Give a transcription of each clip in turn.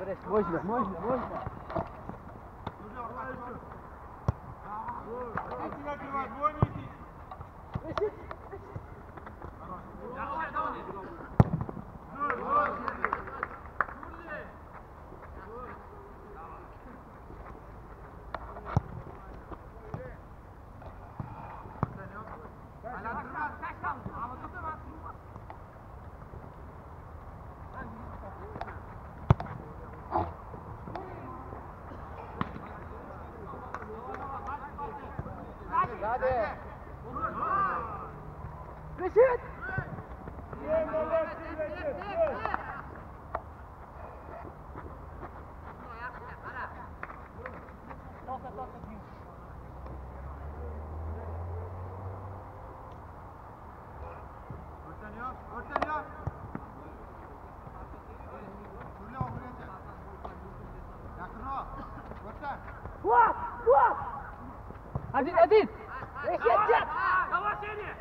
Можно. Reşit! Adit! Reşit çek! Давай, Сеня!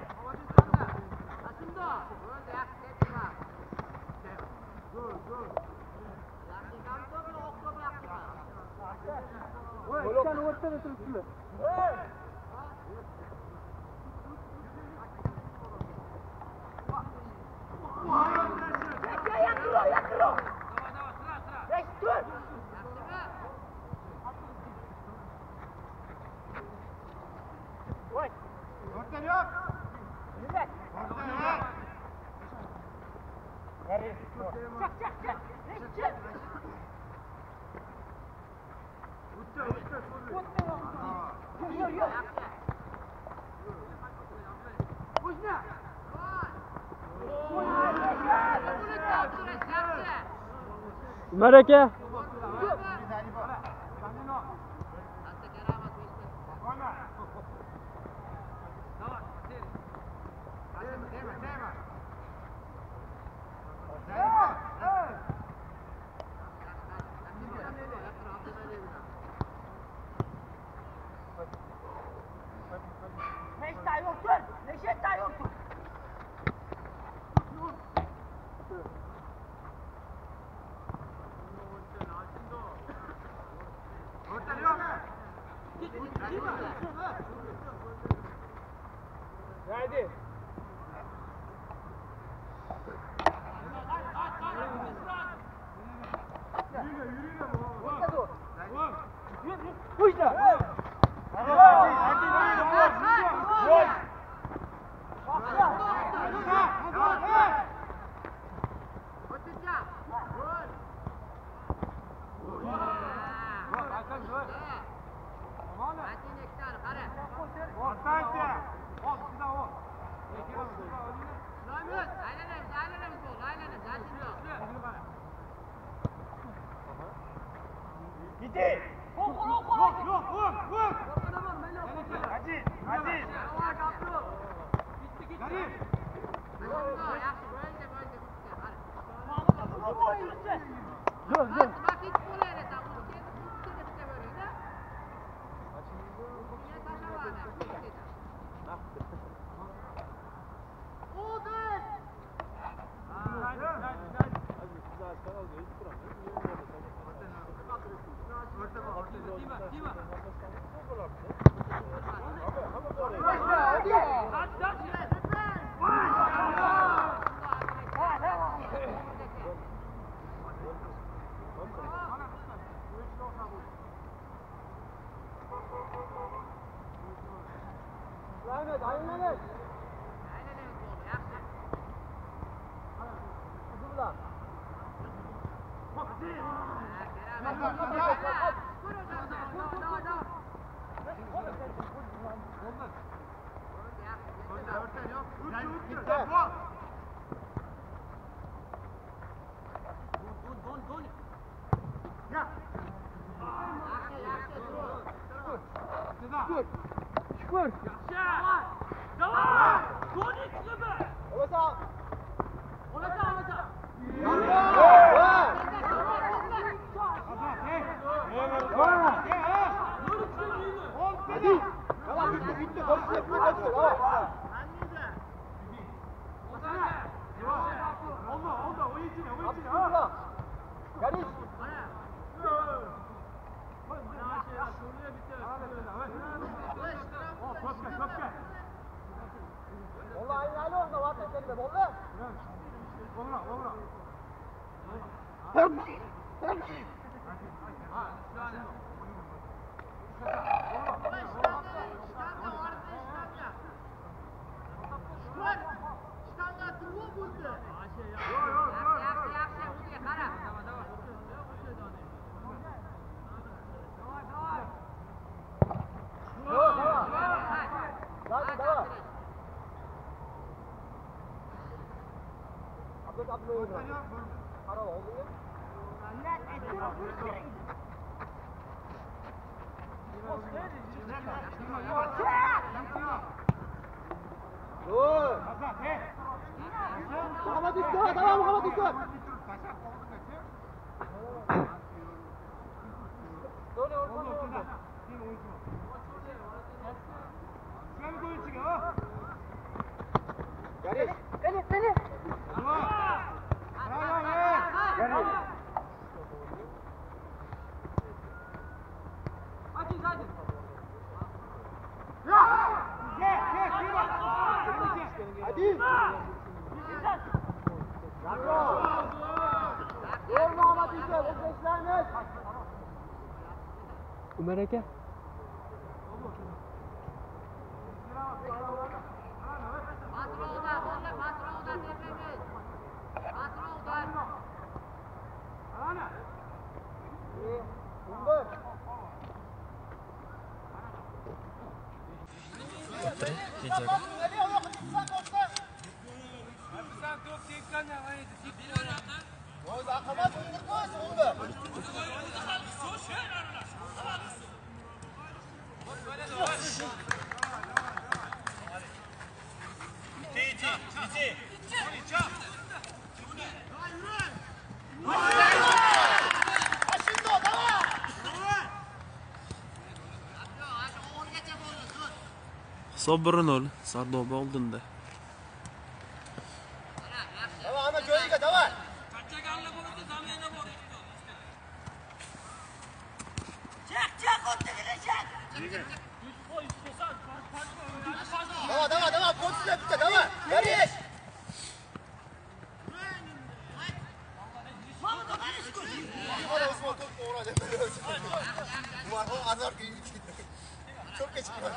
Sen ortadan otursun. Yakro! Reş dur! Orta yok. Millet! Orta yok. Çek! Reş çek! Yok. Можно! Mereke. Reşit daha yoktur. Orta yok. Haydi. Yürü. Orta dur. Yürü. Puşla. Gitti. Vur. Hadi. Dur. Aynen. Şükür. Давай! Гони себе! Olacak. Hadi. Tamam bitti. Oldu. O içine. Yarış. 가만히 있어, 나와, 가만히 있어. 너네 얼마나 야리, 빼니. Umar aka. Hisob 1-0 Sardoba oldinda. Давай, ana joyiga, давай. Давай, pozitsiya bitta, давай. Yarish. Mana Usmon to'pni uradi. Umar o azor kuyib ketdi. To'pga chiqdi.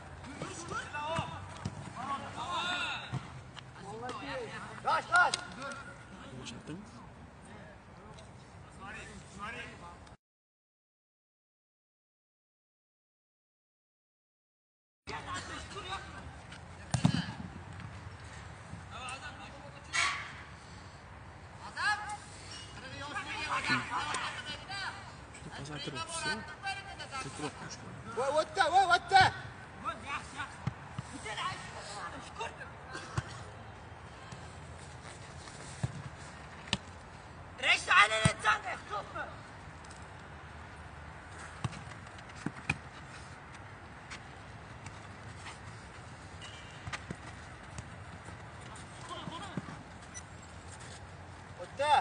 Taş. Bo'shatdimi? Pasaytiryapsiz. Ko'proq qo'shgan. Voy, o'tda. O'tda.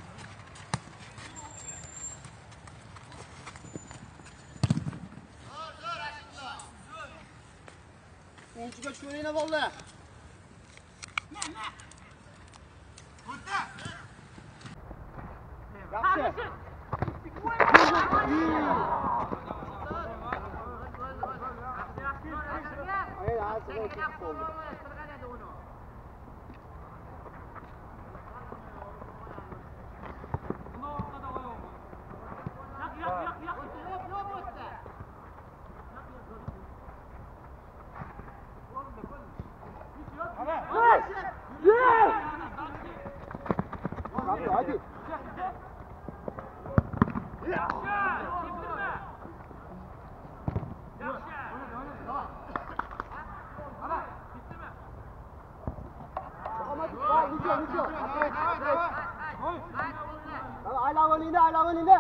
O'yinchiga tushmayna bolla. Yaxshi. Hadi. Aylaningda.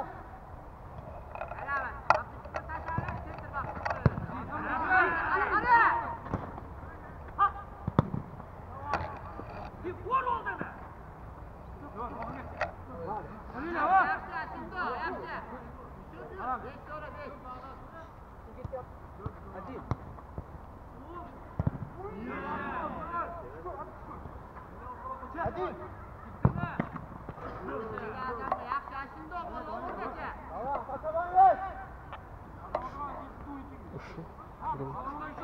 Hadi. Sarım.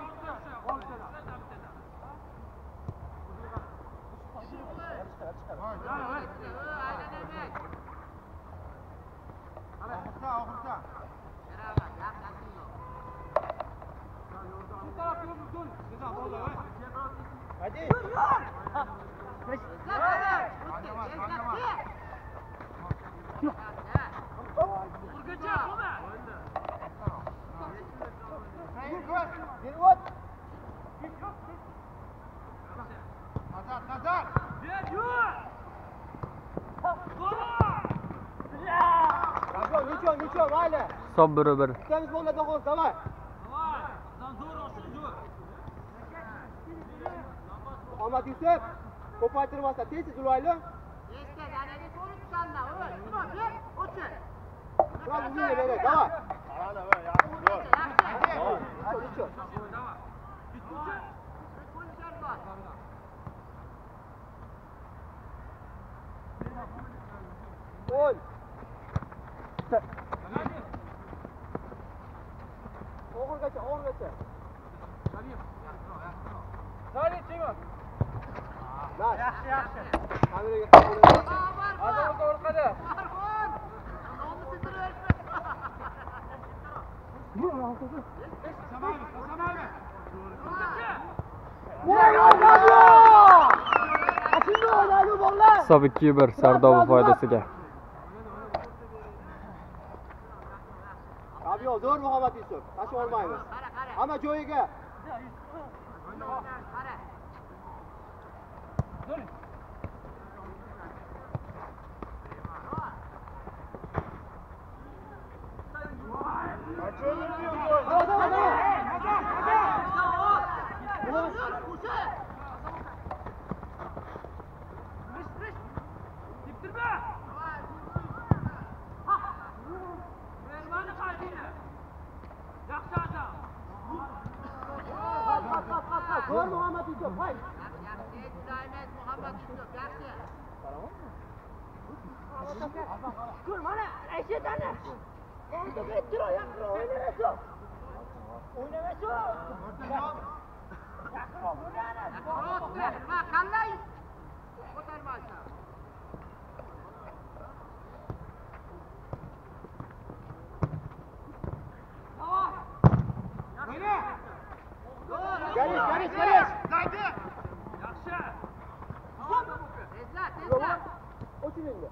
Oxursa. Hadi. Nazar. Ничего, Валя. Hisob 1-1. Ikkamiz bo'ladi qo'l, давай. Ahmad Yusuf, ko'paytirmasa tez ulayli. Tamam, uzun yere, давай. Gol. O'g'irgacha. Dali, Timur. Yaxshi. Kameraga qo'ying. Hozir o'rqadi. Hisob 2-1 Sardoba foydasiga. Abi zo'r Muhammad Yusuf. Tash olmaymiz. Hamma joyiga. Zo'r Muhammad Yusuf. Hay. Kur mana eşitane. Oldu bitti o yakro oynamasın. Oynamasın. Yakro oynayana. Bak kallay. Kotarmazsa. Tamam. Oyna. Geliş. Haydi. Yaxshi. Tezla. O'tin endi.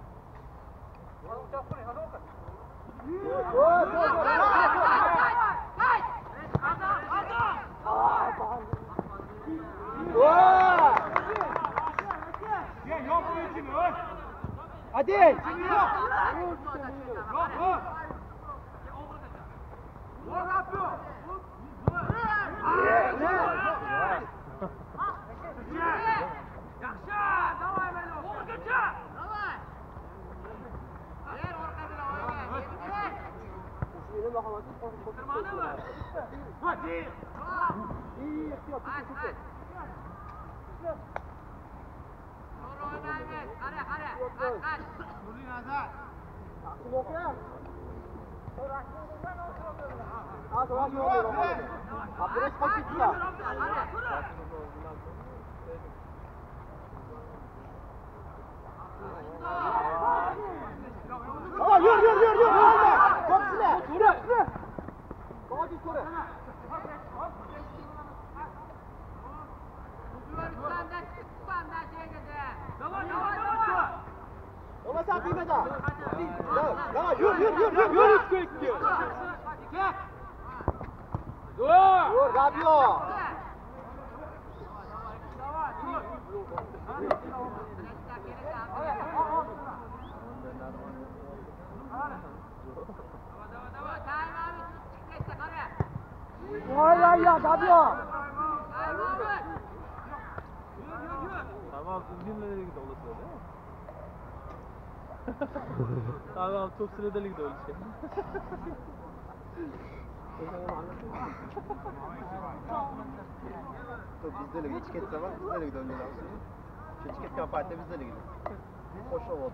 Hadi. Yürü. Kopsile. Hadi sonra. Ona sen kıymet al. Ya yürü. Dur, Gabio. Ya Gabio. Tamam, üzgünlere olası değil mi? Tamam, çok sıradelik de öyle şey. Bizde de etiket zaman bizde de döndüler. Şu etiket kampanyada bizde de gidiyor. Hoş oldu.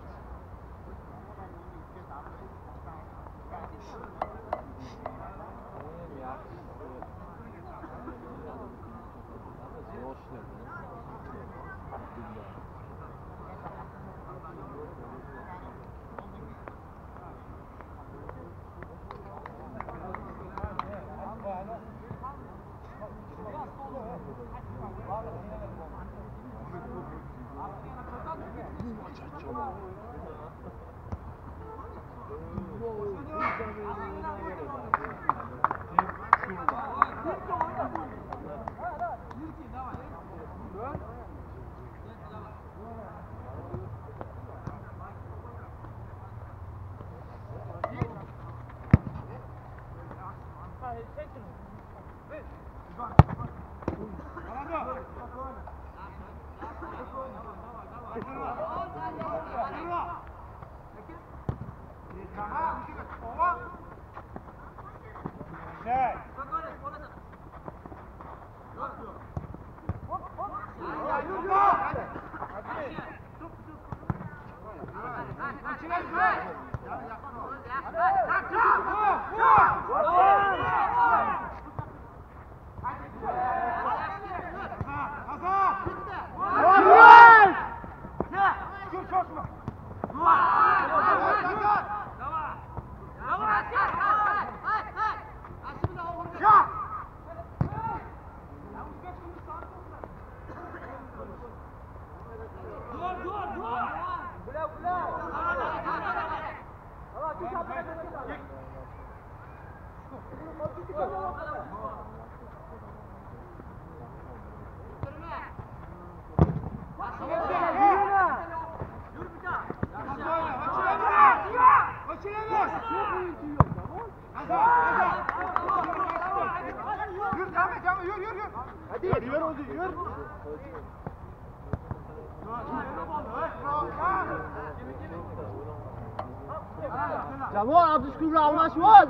Jamol Abdushukurni almashvoz.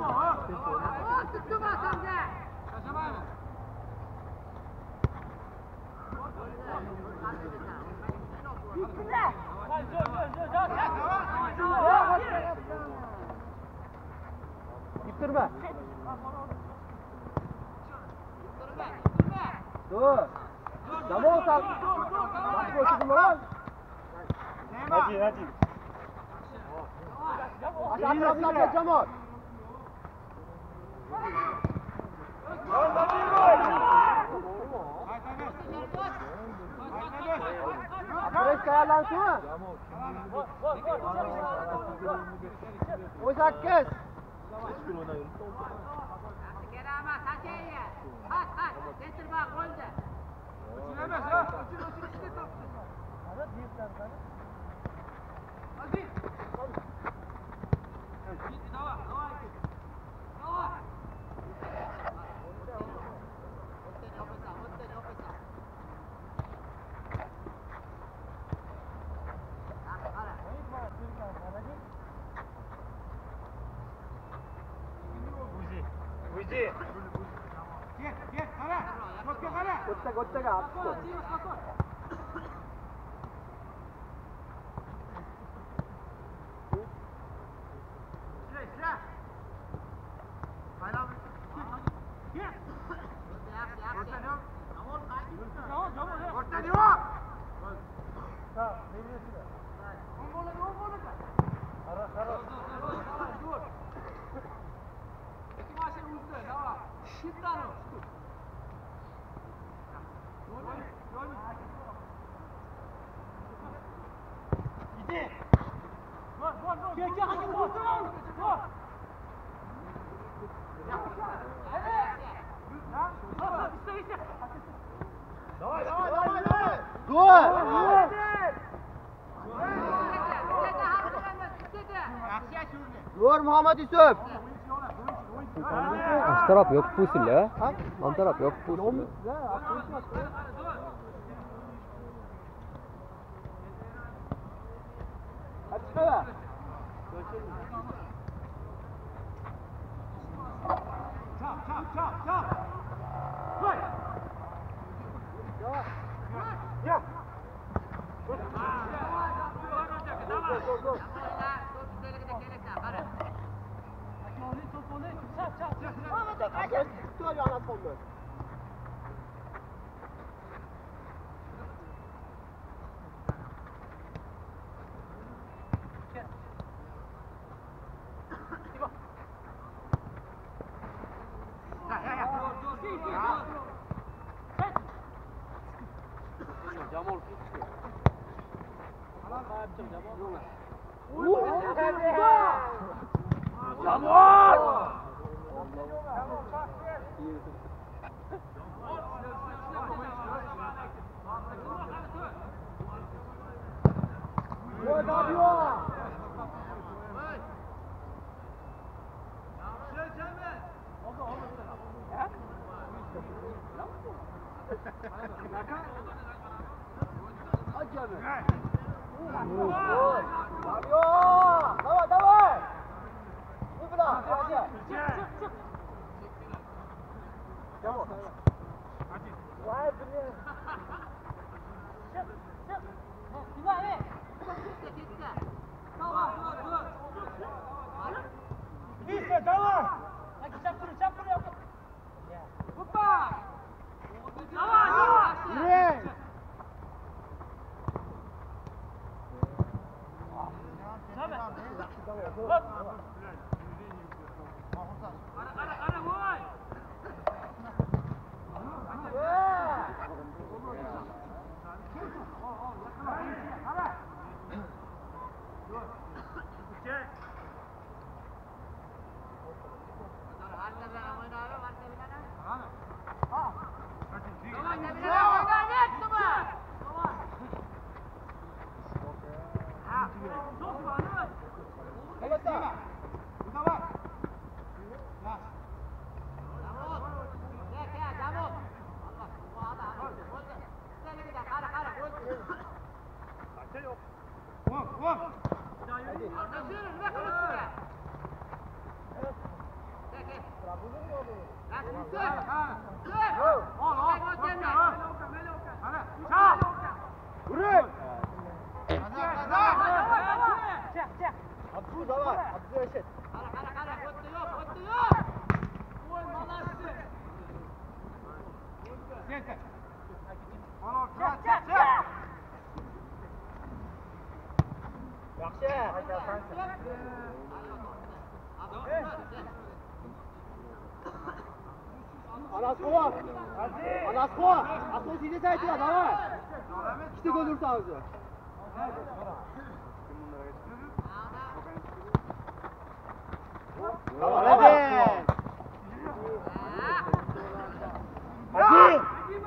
Bitirma. Dur. Jamol sal. Nasıl koştun lan? Hadi. Aşağıdan Jamol. Ateş ayarlansın mı? Oysa kes. Gottaga attı. Dur Muhammed Yusuf. Taraf yok pusil ya. Taraf yok pusil. Hadi çıkar. Çap. Koy. Ya. Jamol Давай, давай! Никуда, давай! Abdul давай, Abdul Eşet. Anasco! Anasco! Asıl sizi saytılar, давай! İşte golür sağlıcı. Hadi! Hadi!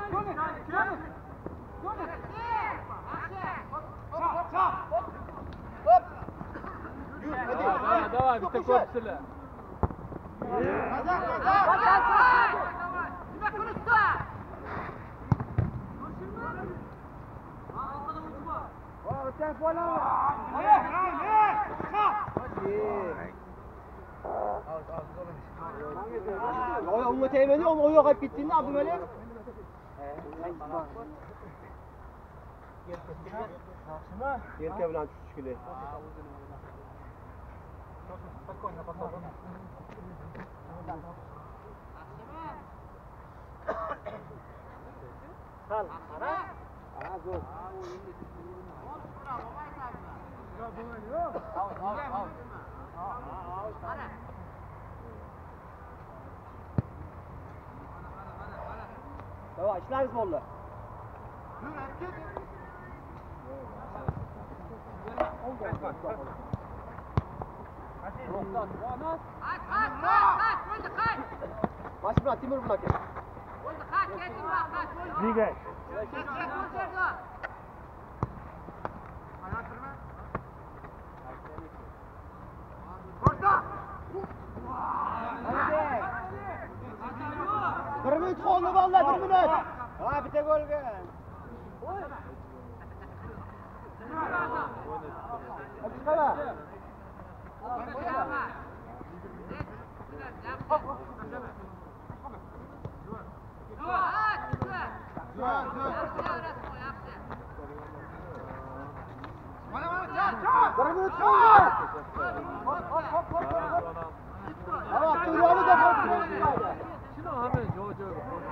Давай, bitta ko'psizlar. Ya unga tegmedi, o yo'q olib ketdingda Abdumalik. Yelka bilan tushib kelaylik. Давай, ishlarimiz bo'ldi. Baş bilan Timur bilan kel. Nega? Bir minut qoldi vallahi, 1 minut. Ha, bitta golga. Hadi qara. Bir minut qoldi. Ama Turyo'nu da qoldirdi. Shino hamma joy-joy.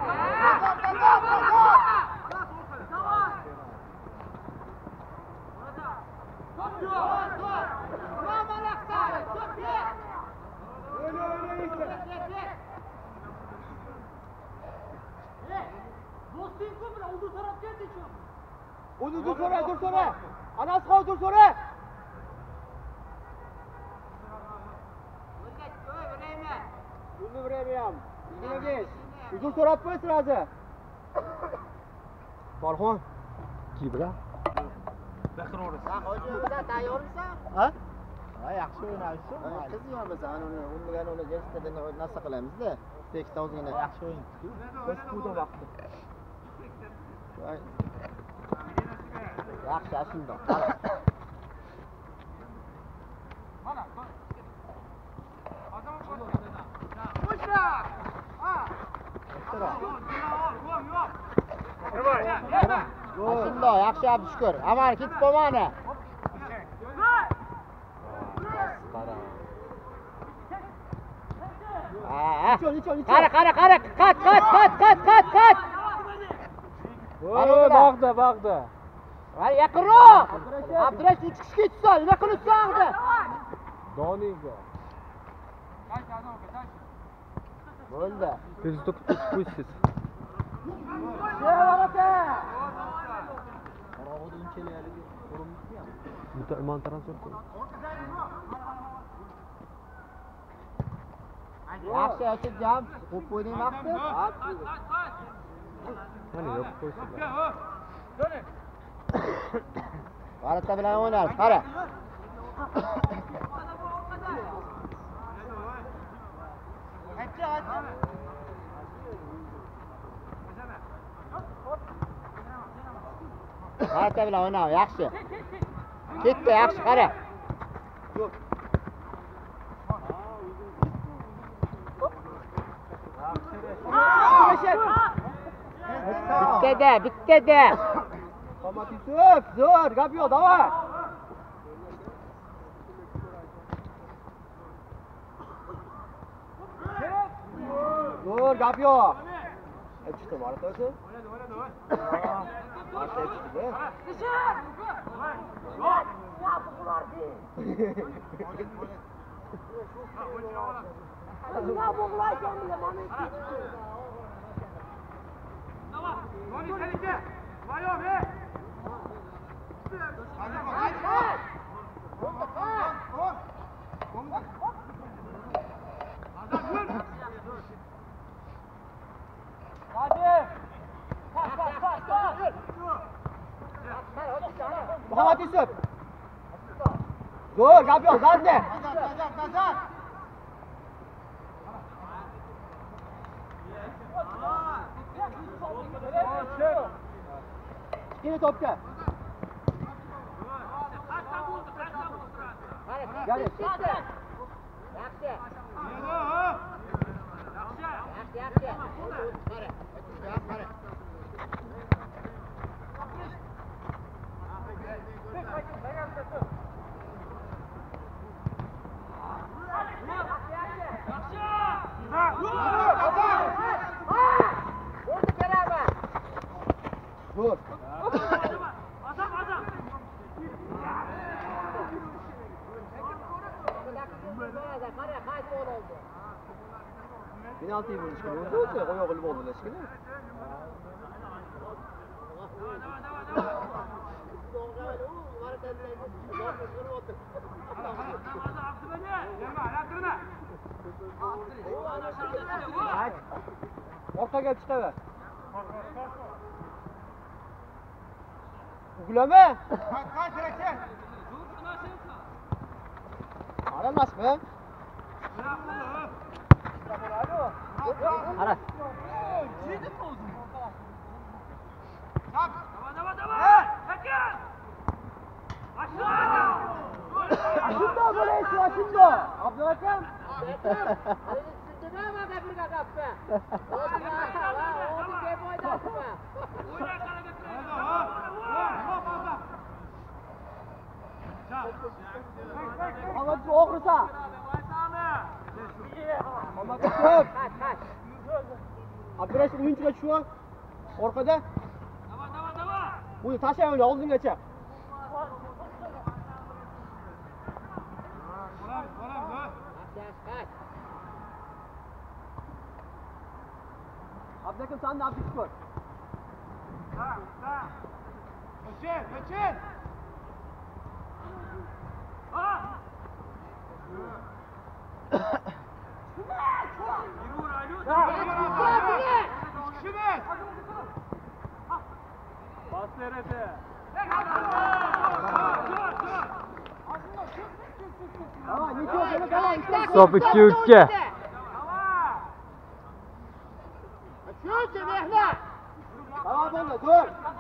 Dur sonra. Anas qol dur sonra. Uni verayım. Yine geç. Dur so'rab qo'y sirazi. Farxon. Kibra. Ha, hozirda tayyormisan? Ha? Ha, yaxshi o'ynayapsan. Qiz yormasan, uni unmagan uni jensdan narsa qilamiz-da. Ikkita ozgina yaxshi o'yin. Biz pulda vaqti. Yaxshi, shundoq. Shundoq, yaxshi Abdushukur. Amar ketib qolmani. Qara. Qat. Bag'da. Hadi yaqinroq. Abdurash 3 kishi ketsa, nima qilibsan haqda? Doniga. Bo'ldi. Biz to'psiz. Iman transfer qil. Yaxshi Ashidjon, qo'p o'ynaymoqchi. Mana yo'q qo'ysinlar. G'alata bilan o'ynaymiz, qara. G'alata bilan o'ynaymiz, yaxshi. Ketdi, yaxshi, qara. Bittada. Qomat Yusuf, zo'r, gap yo'q, davay. Zo'r, gap yo'q. Chiqdi, mana to'si. Muhammad Yusuf. Zo'r, gap yo'q, zanda. Kichkina to'pga. Yaxshi. Dur. Penaltı vurmuş gibi oldu. Oya gol oldu leşkine. Ortaga chiqaver. Uglama. Aramasmi? Ara. Ashunda bo'laysiz, ashunda. Abdulakam. Muhammad o'g'risa. Muhammad ko'p. Abdurash o'yinchiga tushib, orqada. Buni tashlayman oldingacha. Abdakam sen de Abdüş var. Kaçın. Bas nerede? Stop 2-2. Tamam oldu, dur.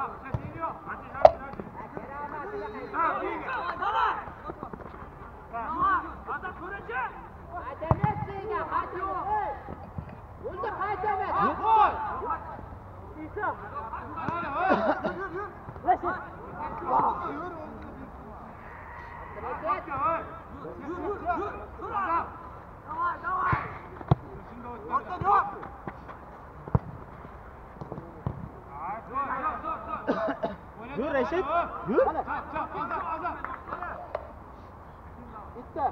Yürü Reşit. Yürü. Bitti.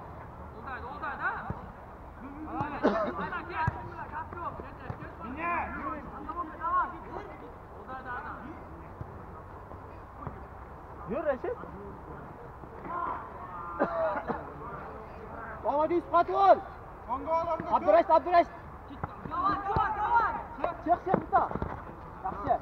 Yürü Reşit. Hadi ispat ol. Abdurash. Çık burada. Yaxshi.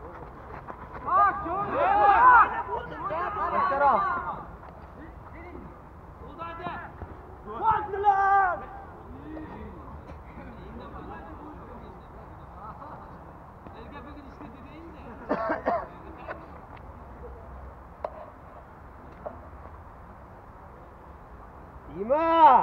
Ima.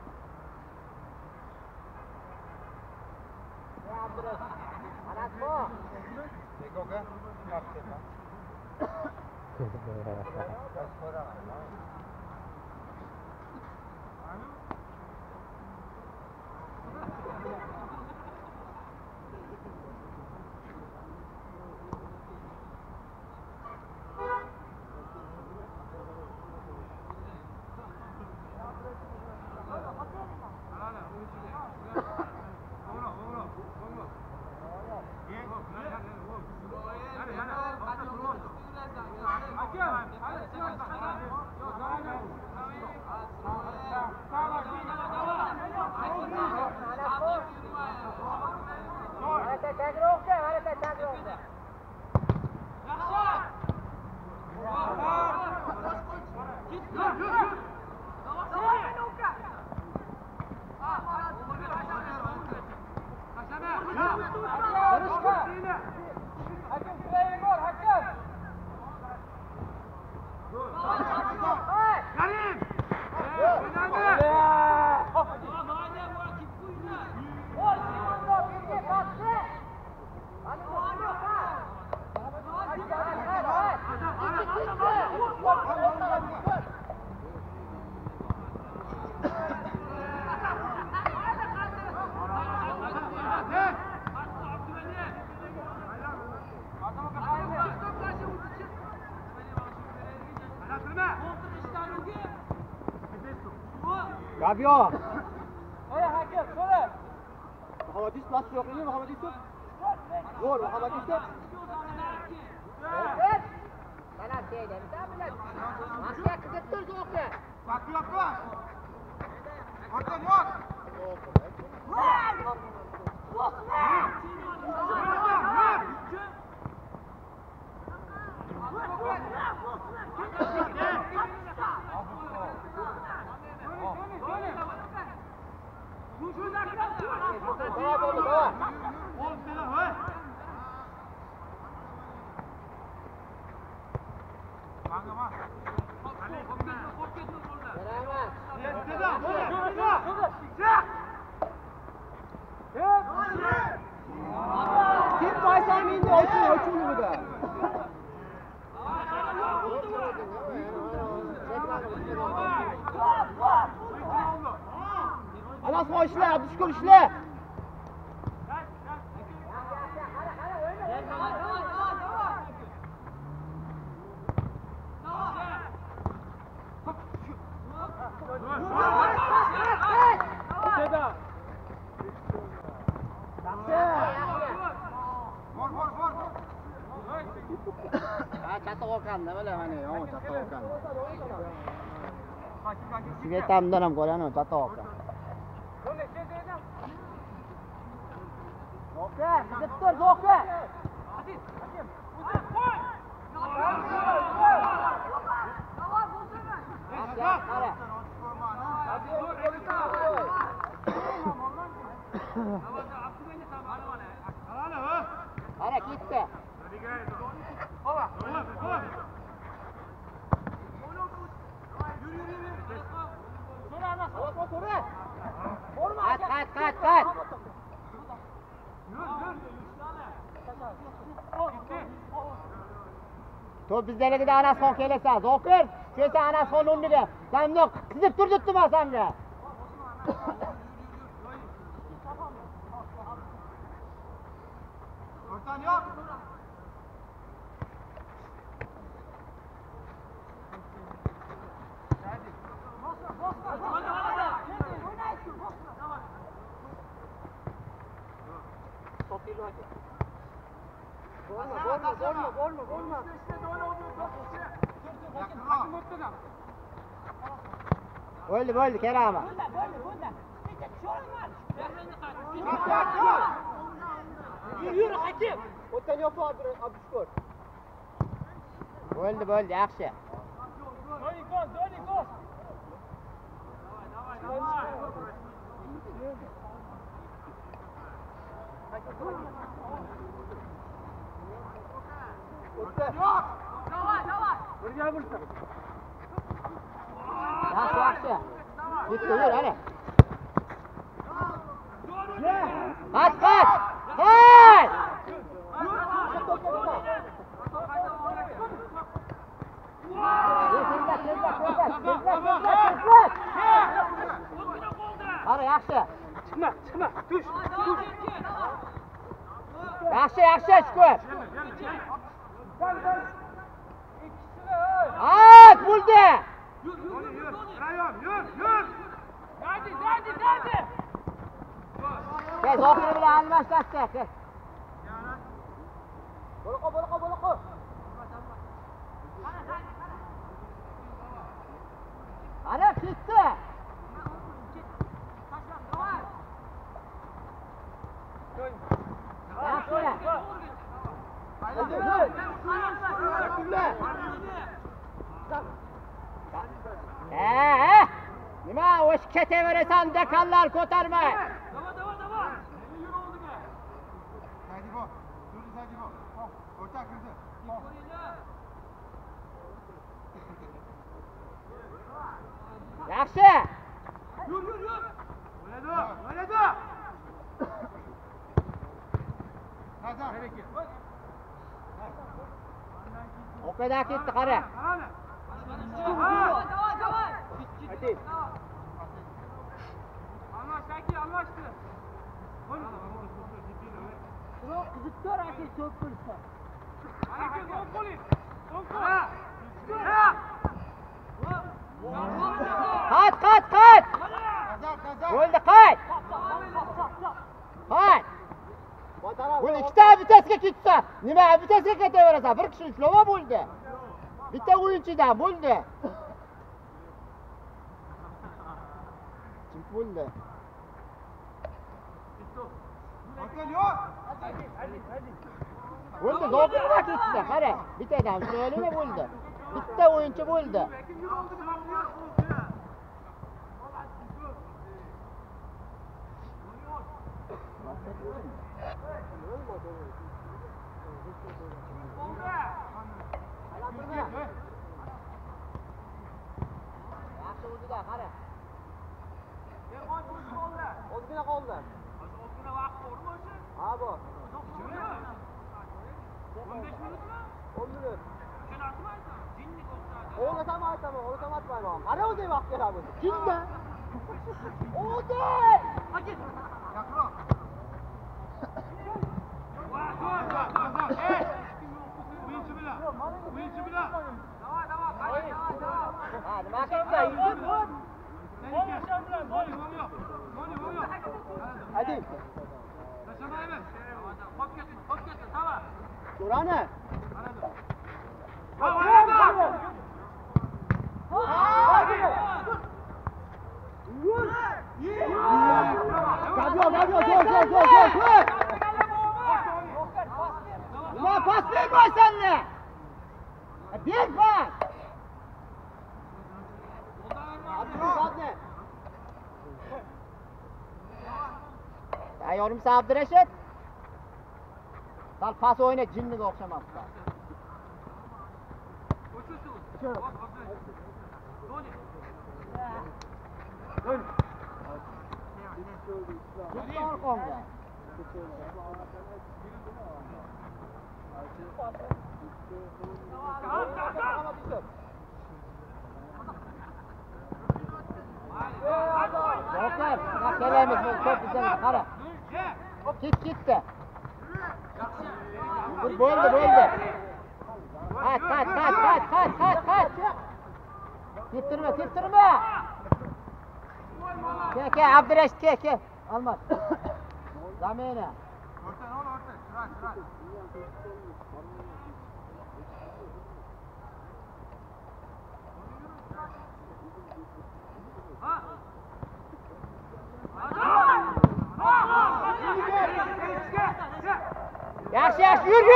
Gabio. Muhammad Yusuf nasıl yok değil mi Muhammad Yusuf? Gol Muhammad Yusuf. Sana deydi. Masya kızıp dur soğukta. Kim Baysan indi ölçün burada. Anas o işle, Abdüşkür işle. Chatoq olganda mana yomon chatoq olganda. Svetamdan ham ko'rani chatoq olgan. Oka, gidib tur, oka. Qara, ketdi. Qat. To'p bizdaligida Anasxon kelasan. Zokir, kelsa Anasxon o'rniga. Sen qizib turdi-mi senga? O'rtan yo'q. Bo'lma. Bo'ldi, Kerama. Yürü hakim. O'tdan yo'q Abdushkur. Bo'ldi, yaxshi. Yaxshi. Bitti, yur, hadi. Qat! Qara, yaxshi. Chiqma. Tush. Yaxshi, Shukur. At, bo'ldi. Yur. Rayon, yur. Dadi. Gel, Zokir bilan almashlasdi. Gel. Bo'liqo. Ana, ketdi. Nima o'sh ketaverasan dekanlar ko'tarmay. Saydibo. O'rta kirdi. Yaxshi. Yur. O'ynadi. Nazar. O'qida ketdi, qara. Almashdi. Qiziktor aka to'p qilsa. Qat. Nazar. Bo'ldi, qat. Bu ikkita bitasiga ketsa, nima bitasiga ketaverasan? Bir kishi ushlama bo'ldi. Bitta o'yinchidan bo'ldi. Kim bo'ldi? O'rtan yo'q. Bo'ldi, Zokirga ketdi. Qara, bittadan ushlama bo'ldi. Bitta o'yinchi bo'ldi. Yaxshi o'zida, qara. Ozgina qoldi. Ozgina vaqt bormi o'sha? Ha, bor. 15 minutmi? 10 minut. Shunaqami aytaman? Jinnik o'xshadi. O'ylasam aytmayman. Qara o'zi vaqt beradi. Jinda. O'zi! Yaqinroq. O'yinchi bilan. Davay. Ha, nima ketdi? Hadi. Tashlamaymiz. Hop ketdi, tamam. Ko'rani. Gol. Nima pas bermaysanmi? Ber pas. Tayyormisiz Abdurashid? Sal pas o'yna, jinniga o'xshamabsan. Joker, kelaymiz, top bizdan qara. Ketdi. Bo'ldi. Qat. Teptirma. Ke, Abdurash, ke. Almas. Zamena. Yaxshi, yur.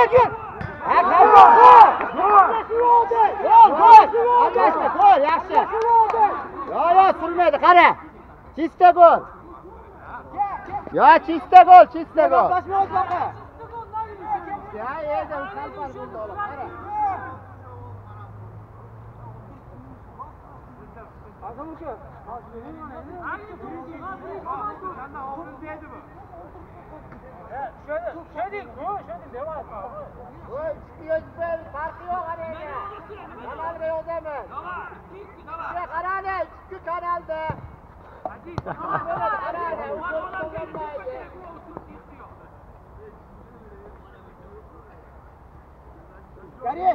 Gol, yaxshi. Yo, surmaydi, qara. Chista gol. Yo, chista gol. Ya, edi, salpar bo'ldi, ola, qara. Farqi yo'q araya. Kanalga yozaman. Sizga qarani, ikki kanalda. Qarani, u to'g'rilaydi. Garish.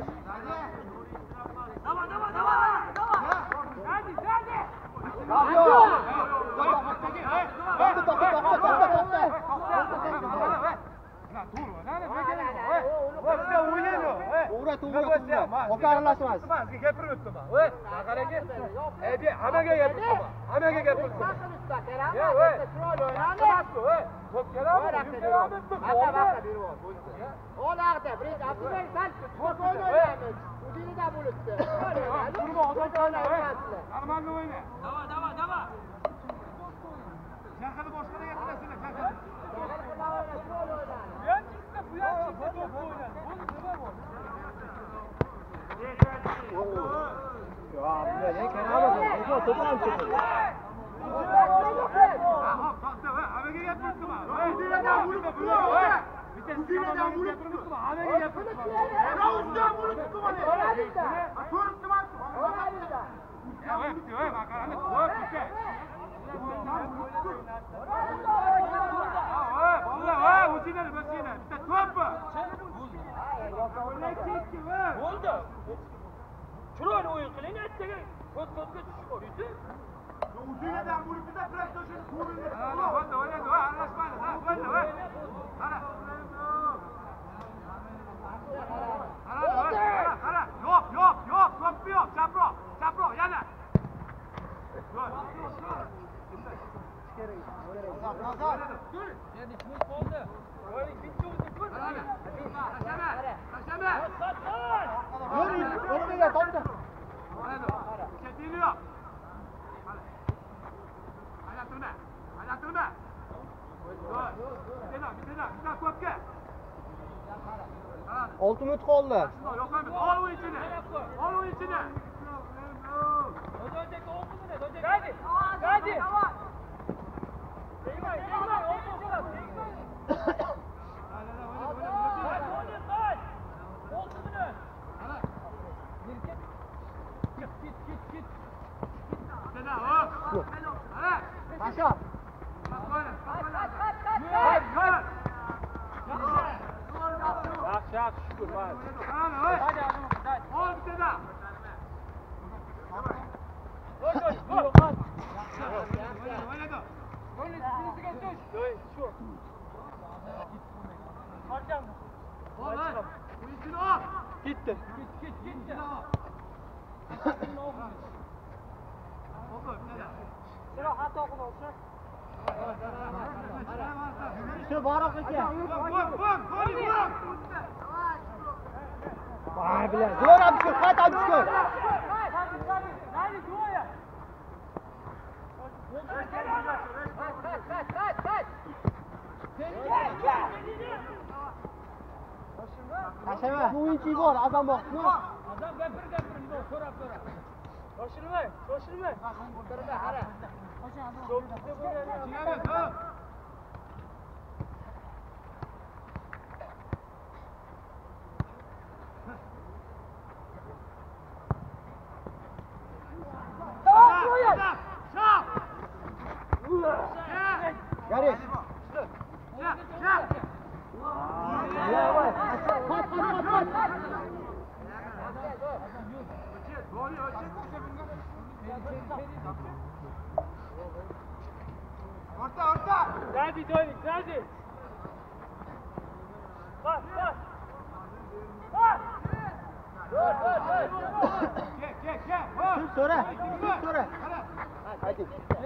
Chiroyli o'yin qiling, ertaga ko'zga tushib ko'raysiz. Yo'q, chapro, yana. Olti minut qoldi. Ol o'yinchini. Gadi. Yaxshi, shukur. Gitti. Shu boriq ekan. Vay bilan. Zo'r Abdushkur, qayt Abdushkur. Tashlama. Bu o'yinchi bor, azam bor. Adam gapir, so'rab. Shoshilmang. O'tirma, qara. Cho'pda bo'ladi. Garish. Gazi doynik, gazi. Bas. So'ra. Haydi.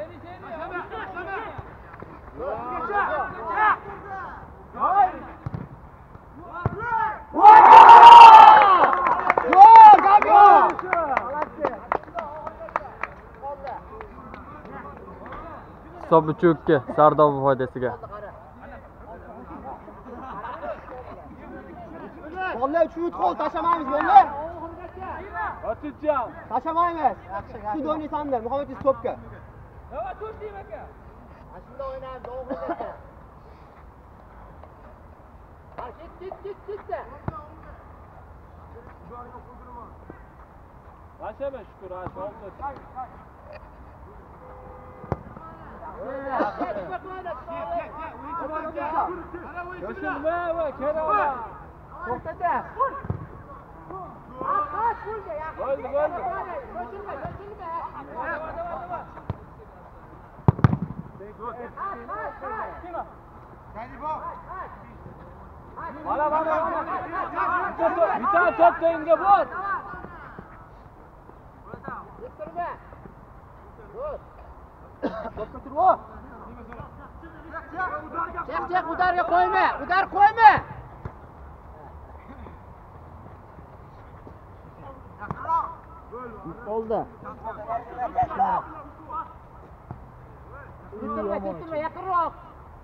Hisob 3-2 Sardoba foydasiga. Bolalar 3 qo'l tashlamaymiz, bolalar. Otijon. Tashlamaymiz. Shu o'ynaysan-da, Muhammad to'pga. Nima to'pding aka? Shunda o'ynaymiz, o'g'illar. Ha, ket. Mashaba shukr, Yoshilma va Kerala. To'xtata. Bo'ldi. Mana. Bitta to'pga bor. To'pga tur. Chek, udarga qo'yma. Udar qo'yma. Oldu. Bitirme, yaqinroq.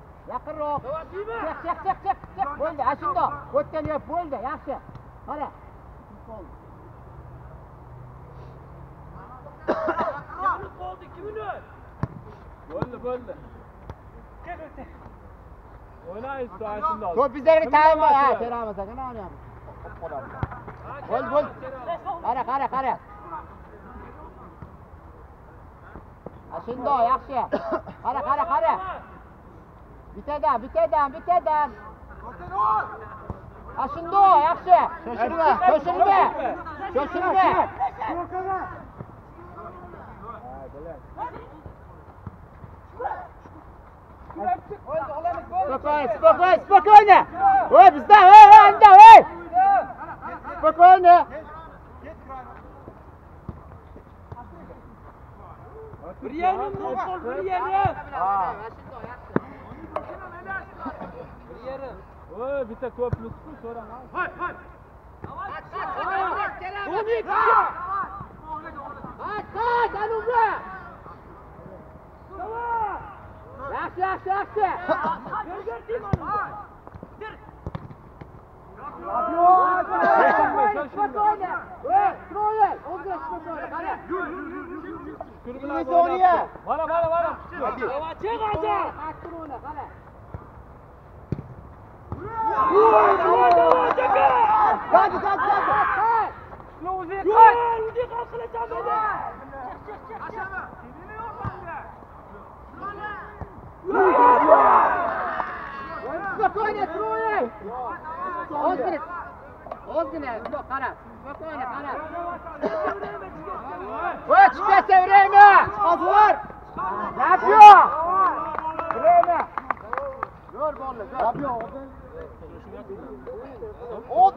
Çek. Bo'ldi, ashunda. O'tgan yap, bo'ldi, yaxshi. Qara. Qoldi 2 minut. Bo'ldi. O'ynaysiz, ashunda. To'p bizlarga ta'lim ha, teramiz aka, nima o'ynayapmiz? Bo'l. Qara. Ashunda, yaxshi. Qara. Bitadan. Ashunda, yaxshi. Shoshilma. Spokojnie. Ой, bizda, anda, ey. Spokojnie. Bir yerim. Oy, bitta to'pni so'rang. Hay. Yaxshi. Spokojnie, trójek! Ozgina, qara. Spokojnie, qara. Ой, чекайте время! Hazır! Ne yapıyor? Время! Gör bolla, gör. Ne yapıyor?